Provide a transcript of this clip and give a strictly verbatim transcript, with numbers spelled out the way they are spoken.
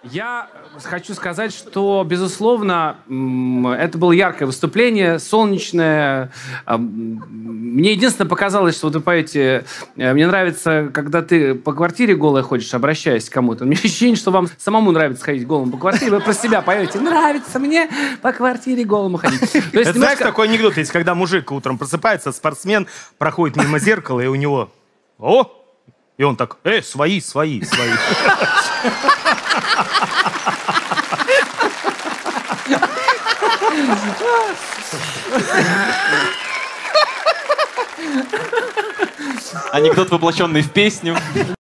Я хочу сказать, что, безусловно, это было яркое выступление, солнечное. Мне единственное показалось, что вот вы поете, мне нравится, когда ты по квартире голая ходишь, обращаясь к кому-то. У меня ощущение, что вам самому нравится ходить голым по квартире, вы про себя поете. Нравится мне по квартире голому ходить. То есть, это немножко... знаешь, такой анекдот есть, когда мужик утром просыпается, спортсмен проходит мимо зеркала, и у него «О!» И он так «Э, свои, свои, свои». Анекдот, воплощенный в песню.